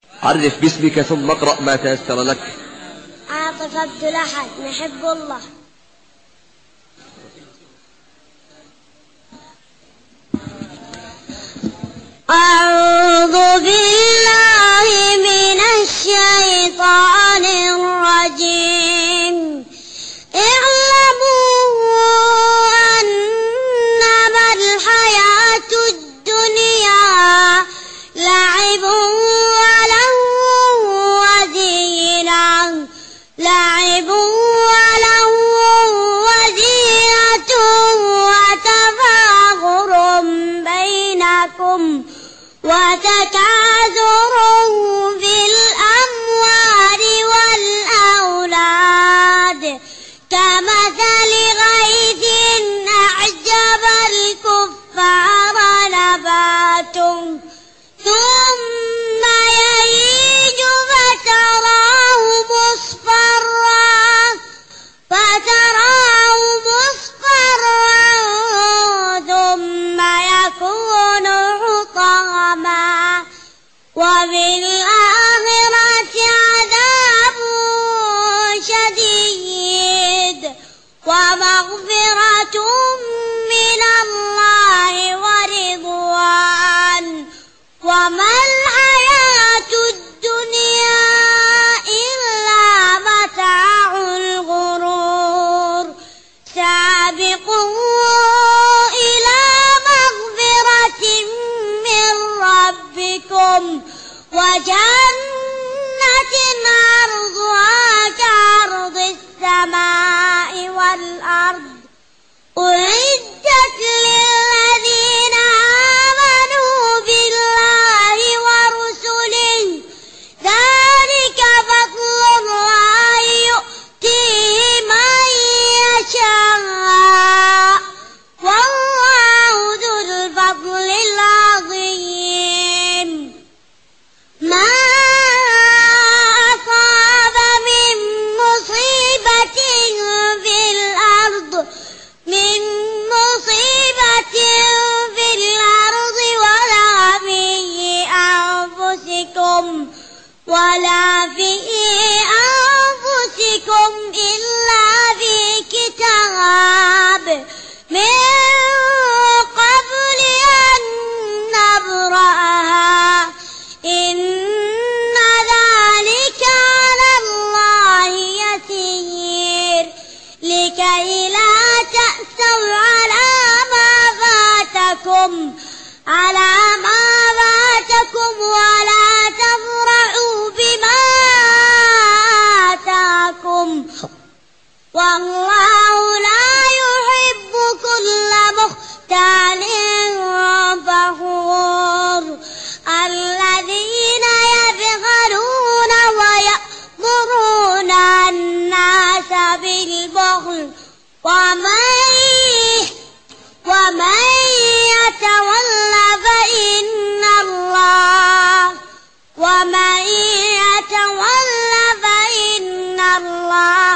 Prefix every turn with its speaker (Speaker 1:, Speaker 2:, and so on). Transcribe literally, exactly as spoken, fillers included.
Speaker 1: عرف باسمك ثم اقرأ ما تيسر لك.
Speaker 2: عاطف عبد الأحد. نحب الله. أعوذ بالله من الشيطان الرجيم. اعلموا أنما الحياة الدنيا لعب ولهو وزينة لعب ولهو وزينة وتفاخر بينكم وتكاثر في الأموال والأولاد كمثل غيث أعجب الكفار نباته ثم يهيج فتراه مصفرا فتراه مصفرا ثم يكون حطاما وفي الآخرة عذاب شديد ومغفرة من الله ورضوان وما الحياة الدنيا إلا متاع الغرور. سابقوا إلى مغفرة من ربكم وجنة عرضها كعرض السماء والأرض أعدت للذين آمنوا بالله ورسله ذلك فضل الله يؤتيه من يشاء والله ذو الفضل العظيم. ما أصاب من مصيبة في الأرض من مصيبة في الأرض ولا في أنفسكم ولا في أنفسكم إلا في كتاب من قبل أن نبرأها إن ذلك على الله يسير. لكي لا تأسوا على ما فاتكم على ما فاتكم ولا تفرحوا بما آتاكم والله لا يحب كل مختال فخور. الذين يبخلون ويأمرون الناس بالبخل ومن ومن يتولى فإن الله ومن يتولى فإن الله